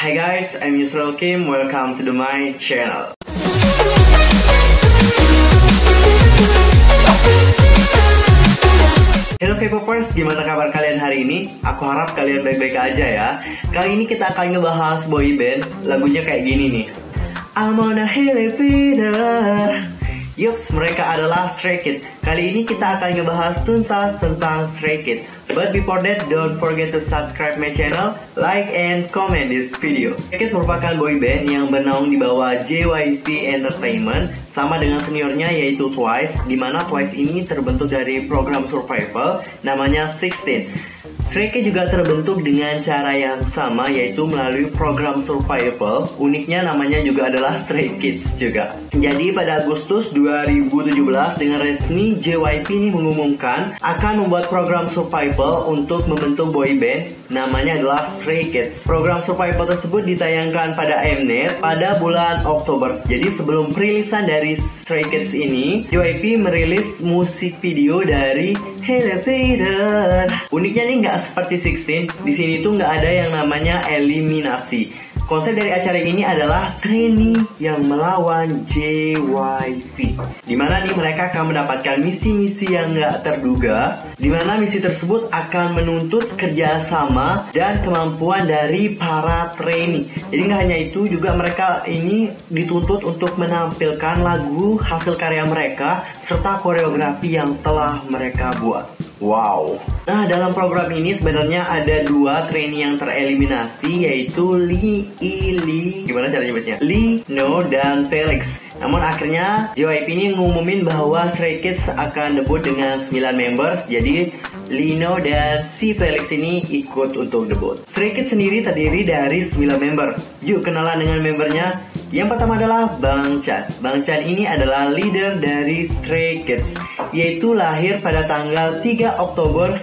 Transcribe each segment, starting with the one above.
Hi guys, I'm Yusril Kim. Welcome to my channel. Hello K-popers, gimana kabar kalian hari ini? Aku harap kalian baik-baik aja ya. Kali ini kita akan ngebahas boy band. Lagunya kayak gini nih. I'm on a elevator. Yups, mereka adalah Stray Kids. Kali ini kita akan ngebahas tuntas tentang Stray Kids. But before that, don't forget to subscribe my channel, like and comment this video. Stray Kids merupakan boy band yang bernaung di bawah JYP Entertainment, sama dengan seniornya yaitu Twice, di mana Twice ini terbentuk dari program survival namanya 16. Stray Kids juga terbentuk dengan cara yang sama, yaitu melalui program survival. Uniknya namanya juga adalah Stray Kids juga. Jadi pada Agustus 2017 dengan resmi JYP ini mengumumkan akan membuat program survival untuk membentuk boy band. Namanya adalah Stray Kids. Program survival tersebut ditayangkan pada Mnet pada bulan Oktober. Jadi sebelum perilisan dari Stray Kids ini, JYP merilis musik video dari Elevator. Uniknya nih nggak seperti 16, di sini tuh nggak ada yang namanya eliminasi. Konsep dari acara ini adalah trainee yang melawan JYP. Dimana nih mereka akan mendapatkan misi-misi yang nggak terduga. Dimana misi tersebut akan menuntut kerjasama dan kemampuan dari para trainee. Jadi nggak hanya itu, juga mereka ini dituntut untuk menampilkan lagu hasil karya mereka serta koreografi yang telah mereka buat. Wow. Nah, dalam program ini sebenarnya ada dua trainee yang tereliminasi, yaitu gimana cara nyebutnya? Lee, No, dan Felix. Namun akhirnya JYP ini ngumumin bahwa Stray Kids akan debut dengan 9 members. Jadi Lino dan si Felix ini ikut untuk debut. Stray Kids sendiri terdiri dari 9 member. Yuk kenalan dengan membernya. Yang pertama adalah Bang Chan. Bang Chan ini adalah leader dari Stray Kids, yaitu lahir pada tanggal 3 Oktober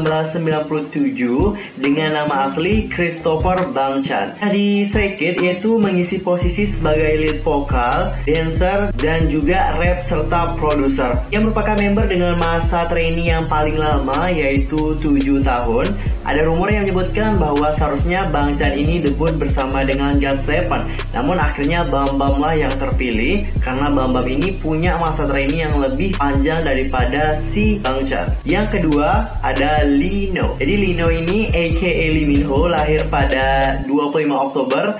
1997 dengan nama asli Christopher Bang Chan. Nah, di Stray Kids yaitu mengisi posisi sebagai lead vokal, dancer, dan juga rap serta produser. Yang merupakan member dengan masa trainee yang paling lama, yaitu 7 tahun. Ada rumor yang menyebutkan bahwa seharusnya Bang Chan ini debut bersama dengan GOT7. Namun akhirnya Bam Bam lah yang terpilih, karena Bam Bam ini punya masa trainee yang lebih panjang daripada si Bang Chan. Yang kedua ada Lino. Jadi Lino ini aka Lee Min Ho lahir pada 25 Oktober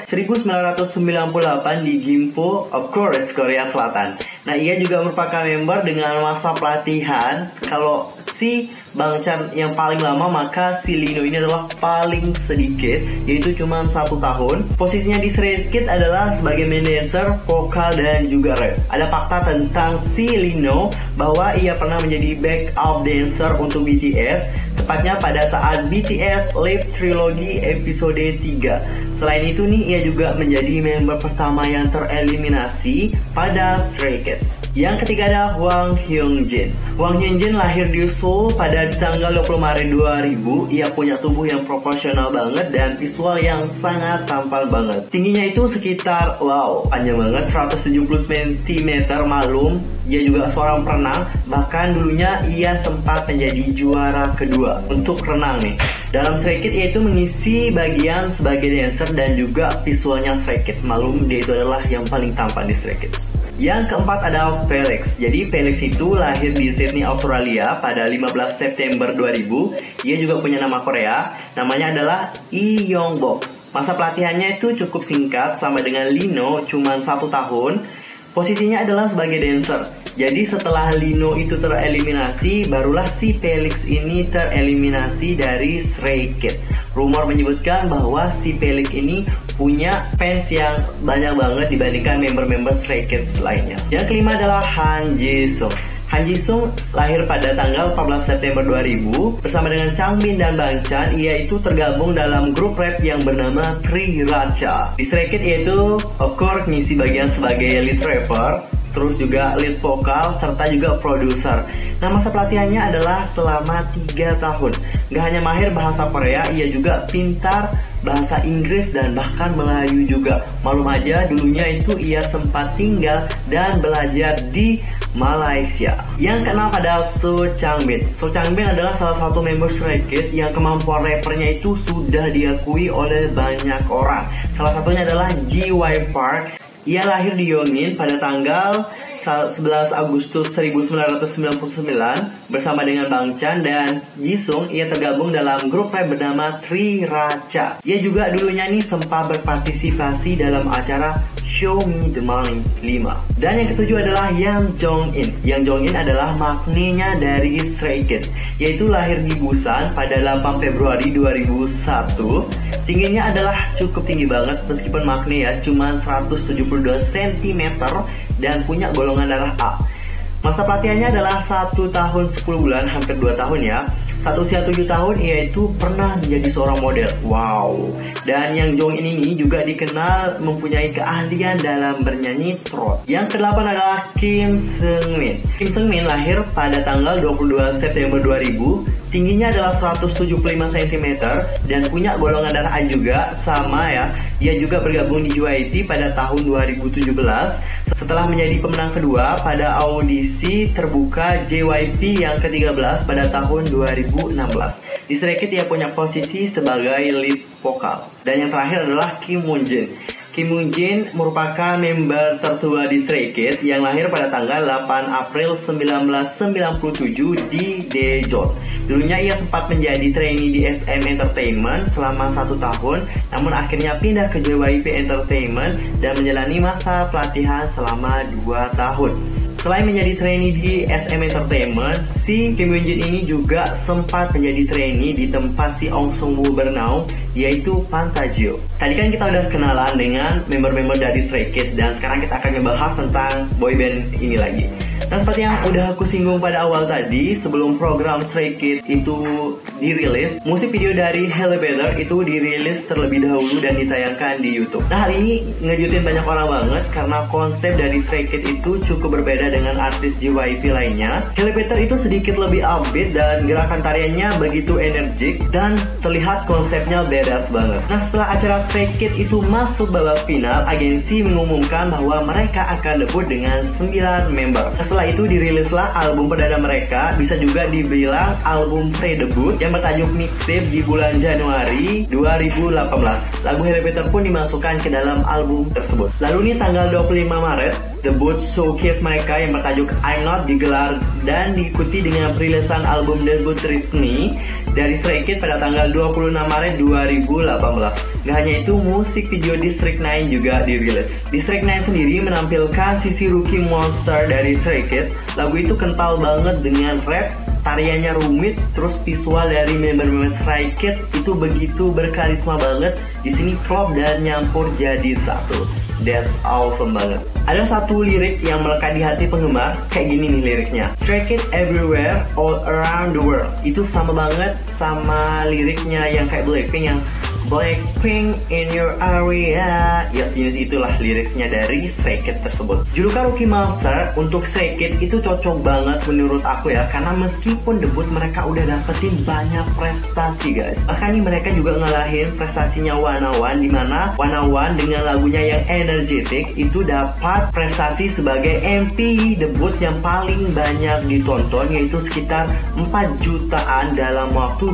1998 di Gimpo, of course, Korea Selatan. Nah, ia juga merupakan member dengan masa pelatihan. Kalau si Bang Chan yang paling lama, maka si Lino ini adalah paling sedikit, yaitu cuma 1 tahun. Posisinya di Stray Kids adalah sebagai main dancer, vokal, dan juga rap. Ada fakta tentang si Lino bahwa ia pernah menjadi backup dancer untuk BTS, tepatnya pada saat BTS Live Trilogy episode 3. Selain itu nih, ia juga menjadi member pertama yang tereliminasi pada Stray Kids. Yang ketiga ada Hwang Hyunjin. Hwang Hyunjin lahir di Seoul pada tanggal 20 Maret 2000. Ia punya tubuh yang proporsional banget dan visual yang sangat tampil banget. Tingginya itu sekitar, panjang banget, 170 cm, malum. Ia juga seorang perenang. Bahkan dulunya ia sempat menjadi juara kedua untuk renang nih. Dalam Stray Kids yaitu mengisi bagian sebagai dancer dan juga visualnya Stray Kids. Malum, dia itu adalah yang paling tampan di Stray Kids. Yang keempat ada Felix. Jadi Felix itu lahir di Sydney, Australia pada 15 September 2000. Ia juga punya nama Korea. Namanya adalah Lee Young Bok. Masa pelatihannya itu cukup singkat, sama dengan Lino, cuma 1 tahun. Posisinya adalah sebagai dancer. Jadi setelah Lino itu tereliminasi, barulah si Felix ini tereliminasi dari Stray Kids. Rumor menyebutkan bahwa si Felix ini punya fans yang banyak banget dibandingkan member-member Stray Kids lainnya. Yang kelima adalah Han Jisung. Han Jisung lahir pada tanggal 14 September 2000 bersama dengan Changbin dan Bang Chan. Ia itu tergabung dalam grup rap yang bernama Triracha. Di Stray Kids yaitu of course ngisi bagian sebagai lead rapper, terus juga lead vokal, serta juga produser. Nah, masa pelatihannya adalah selama 3 tahun. Gak hanya mahir bahasa Korea, ia juga pintar bahasa Inggris dan bahkan Melayu juga. Malum aja, dulunya itu ia sempat tinggal dan belajar di Malaysia. Yang keenam ada Seo Changbin. Seo Changbin adalah salah satu member Stray Kids yang kemampuan rappernya itu sudah diakui oleh banyak orang. Salah satunya adalah JY Park. Ia lahir di Yongin pada tanggal 11 Agustus 1999 bersama dengan Bang Chan dan Jisung. Ia tergabung dalam grup rap bernama Triraca. Ia juga dulunya nih sempat berpartisipasi dalam acara Show Me The Money 5. Dan yang ketujuh adalah Yang Jong-in. Yang Jong-in adalah maknanya dari Stray Kids, yaitu lahir di Busan pada 8 Februari 2001. Tingginya adalah cukup tinggi banget, meskipun makne ya cuma 172 cm dan punya golongan darah A. Masa pelatihannya adalah 1 tahun 10 bulan, hampir 2 tahun ya. Saat usia 7 tahun ia itu pernah menjadi seorang model. Wow. Dan Yang Jong-in ini juga dikenal mempunyai keahlian dalam bernyanyi trot. Yang ke-8 adalah Kim Seung-min. Kim Seung-min lahir pada tanggal 22 September 2000. Tingginya adalah 175 cm dan punya golongan darah A juga, sama ya. Ia juga bergabung di JYP pada tahun 2017 setelah menjadi pemenang kedua pada audisi terbuka JYP yang ke-13 pada tahun 2016. Di Stray Kids ia punya posisi sebagai lead vokal. Dan yang terakhir adalah Kim Moon-jin. Kim Moon-jin merupakan member tertua di Stray Kids yang lahir pada tanggal 8 April 1997 di Daejeon. Dulunya ia sempat menjadi trainee di SM Entertainment selama 1 tahun, namun akhirnya pindah ke JYP Entertainment dan menjalani masa pelatihan selama 2 tahun. Selain menjadi trainee di SM Entertainment, si Kim Moon-jin ini juga sempat menjadi trainee di tempat si Ong Seung-woo bernaung, yaitu Fantagio. Tadi kan kita udah kenalan dengan member-member dari Stray Kids dan sekarang kita akan ngebahas tentang boyband ini lagi. Nah, seperti yang udah aku singgung pada awal tadi, sebelum program Stray Kids itu dirilis, musik video dari Elevator itu dirilis terlebih dahulu dan ditayangkan di YouTube. Nah, hal ini ngejutin banyak orang banget karena konsep dari Stray Kids itu cukup berbeda dengan artis JYP lainnya. Elevator itu sedikit lebih upbeat dan gerakan tariannya begitu energik dan terlihat konsepnya badass banget. Nah, setelah acara Stray Kids itu masuk babak final, agensi mengumumkan bahwa mereka akan debut dengan 9 member. Setelah itu dirilislah album perdana mereka, bisa juga dibilang album pre-debut yang bertajuk Mixtape di bulan Januari 2018. Lagu Elevator pun dimasukkan ke dalam album tersebut. Lalu nih tanggal 25 Maret, debut showcase mereka yang bertajuk I'm Not digelar dan diikuti dengan perilisan album debut resmi dari Stray Kids pada tanggal 26 Maret 2018. Gak hanya itu, musik video District 9 juga dirilis. District 9 sendiri menampilkan sisi rookie monster dari Stray Kids. Lagu itu kental banget dengan rap, tariannya rumit, terus visual dari member-member Stray Kids itu begitu berkarisma banget. Di sini klop dan nyampur jadi satu. That's awesome banget. Ada satu lirik yang melekat di hati penggemar, kayak gini nih liriknya. Stray Kids everywhere, all around the world. Itu sama banget sama liriknya yang kayak Blackpink yang Blackpink in your area. Yes, itulah liriknya dari Stray Kids tersebut. Julukan Rookie Monster untuk Stray Kids itu cocok banget menurut aku ya, karena meskipun debut mereka udah dapetin banyak prestasi guys. Bahkan nih mereka juga ngalahin prestasinya Wanna One, dimana Wanna One dengan lagunya yang energetic itu dapat prestasi sebagai MP debut yang paling banyak ditonton, yaitu sekitar 4 jutaan dalam waktu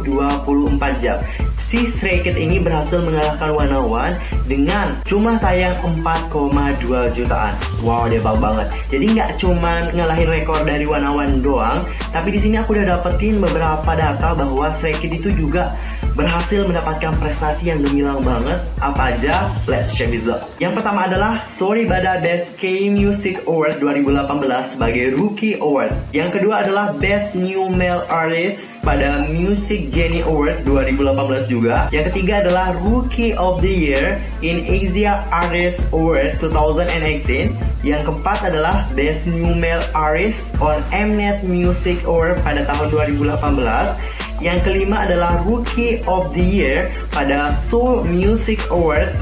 24 jam. Si Stray Kids ini berhasil mengalahkan Wanna One dengan cuma tayang 4,2 jutaan. Wow, debak banget. Jadi nggak cuma ngalahin rekor dari Wanna One doang, tapi di sini aku udah dapetin beberapa data bahwa Stray Kids itu juga berhasil mendapatkan prestasi yang gemilang banget. Apa aja? Let's check it out. Yang pertama adalah Soribada Best K-Music Award 2018 sebagai Rookie Award. Yang kedua adalah Best New Male Artist pada Music Genie Award 2018 juga. Yang ketiga adalah Rookie of the Year in Asia Artist Award 2018. Yang keempat adalah Best New Male Artist on Mnet Music Award pada tahun 2018. Yang kelima adalah Rookie of the Year pada Seoul Music Award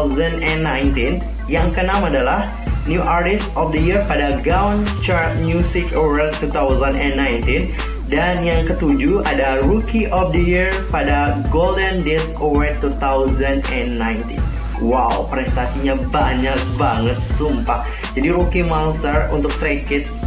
2019. Yang keenam adalah New Artist of the Year pada Gaon Chart Music Award 2019. Dan yang ketujuh ada Rookie of the Year pada Golden Disc Award 2019. Wow, prestasinya banyak banget, sumpah. Jadi Rookie Monster untuk Stray Kids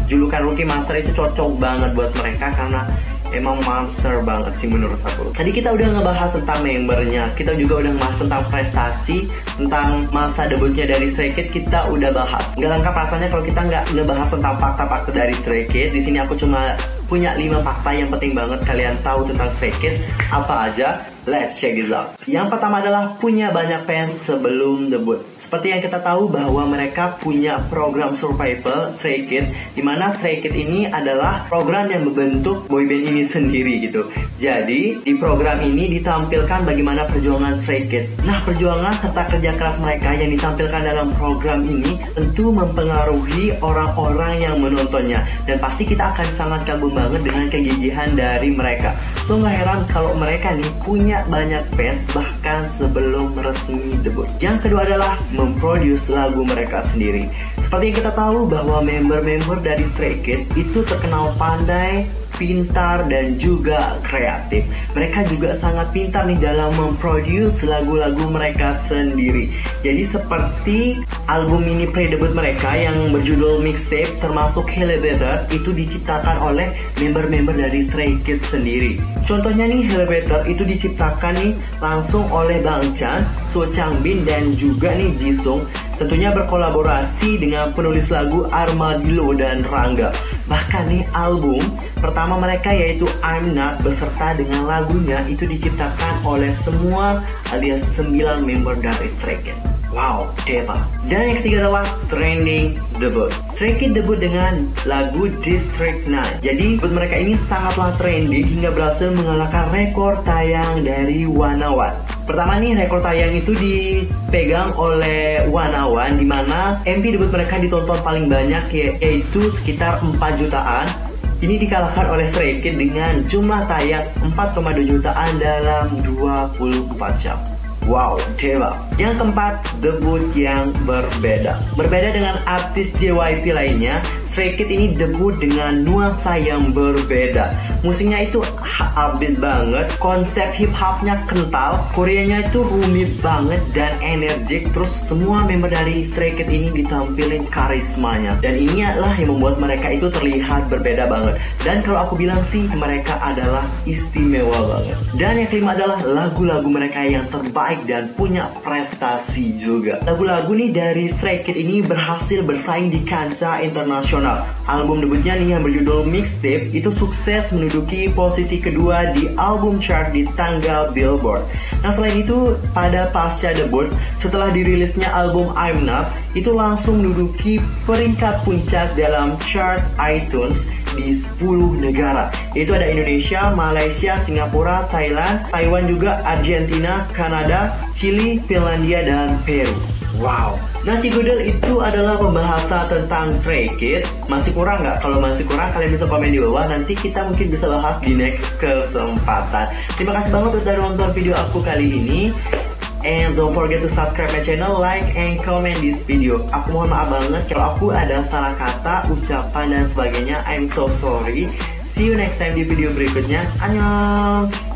julukan Rookie Monster itu cocok banget buat mereka karena emang monster banget sih menurut aku. Tadi kita udah ngebahas tentang membernya, kita juga udah ngebahas tentang prestasi, tentang masa debutnya dari Stray Kids, kita udah bahas. Nggak lengkap rasanya kalau kita nggak ngebahas tentang fakta-fakta dari Stray Kids. Di sini aku cuma punya 5 fakta yang penting banget kalian tahu tentang Stray Kids. Apa aja? Let's check this out. Yang pertama adalah punya banyak fans sebelum debut. Seperti yang kita tahu bahwa mereka punya program survival Stray Kids, dimana Stray Kids ini adalah program yang membentuk boyband ini sendiri gitu. Jadi di program ini ditampilkan bagaimana perjuangan Stray Kids. Nah, perjuangan serta kerja keras mereka yang ditampilkan dalam program ini tentu mempengaruhi orang-orang yang menontonnya, dan pasti kita akan sangat kagum banget dengan kegigihan dari mereka. So nggak heran kalau mereka nih punya banyak fans bahkan sebelum resmi debut. Yang kedua adalah memproduce lagu mereka sendiri. Seperti yang kita tahu bahwa member-member dari Stray Kids itu terkenal pandai, pintar, dan juga kreatif. Mereka juga sangat pintar nih dalam memproduce lagu-lagu mereka sendiri. Jadi seperti album mini pre-debut mereka yang berjudul Mixtape termasuk Elevator itu diciptakan oleh member-member dari Stray Kids sendiri. Contohnya nih, Elevator itu diciptakan nih langsung oleh Bang Chan, So Changbin, dan juga nih Jisung. Tentunya berkolaborasi dengan penulis lagu Armadillo dan Rangga. Bahkan nih album pertama mereka yaitu I'm Not beserta dengan lagunya itu diciptakan oleh semua alias 9 member dari Stray Kids. Wow, Deva. Dan yang ketiga adalah trending debut. Stray Kids debut dengan lagu District 9. Jadi debut mereka ini sangatlah trending hingga berhasil mengalahkan rekor tayang dari Wanawan. Pertama nih, rekor tayang itu dipegang oleh Wanawan, di mana MV debut mereka ditonton paling banyak yaitu sekitar 4 jutaan. Ini dikalahkan oleh Stray Kids dengan jumlah tayang 4,2 jutaan dalam 24 jam. Wow, Dewa. Yang keempat, debut yang berbeda. Berbeda dengan artis JYP lainnya, Stray Kids ini debut dengan nuansa yang berbeda. Musiknya itu upbeat banget, konsep hip hopnya kental, koreanya itu rumit banget dan energik. Terus semua member dari Stray Kids ini ditampilin karismanya, dan ini adalah yang membuat mereka itu terlihat berbeda banget. Dan kalau aku bilang sih, mereka adalah istimewa banget. Dan yang kelima adalah lagu-lagu mereka yang terbaik dan punya prestasi juga. Lagu-lagu nih dari Stray Kids ini berhasil bersaing di kancah internasional. Album debutnya nih yang berjudul Mixtape itu sukses menduduki posisi kedua di album chart di tanggal Billboard. Nah, selain itu pada pasca debut, setelah dirilisnya album I'm Not, itu langsung menduduki peringkat puncak dalam chart iTunes di 10 negara. Itu ada Indonesia, Malaysia, Singapura, Thailand, Taiwan juga, Argentina, Kanada, Chili, Finlandia, dan Peru. Wow. Nah, Cigudel itu adalah pembahasan tentang Stray Kids. Masih kurang nggak? Kalau masih kurang, kalian bisa komen di bawah. Nanti kita mungkin bisa bahas di next kesempatan. Terima kasih banget udah nonton video aku kali ini. And don't forget to subscribe my channel, like, and comment this video. Aku mohon maaf banget kalau aku ada salah kata, ucapan, dan sebagainya. I'm so sorry. See you next time di video berikutnya. Annyeong!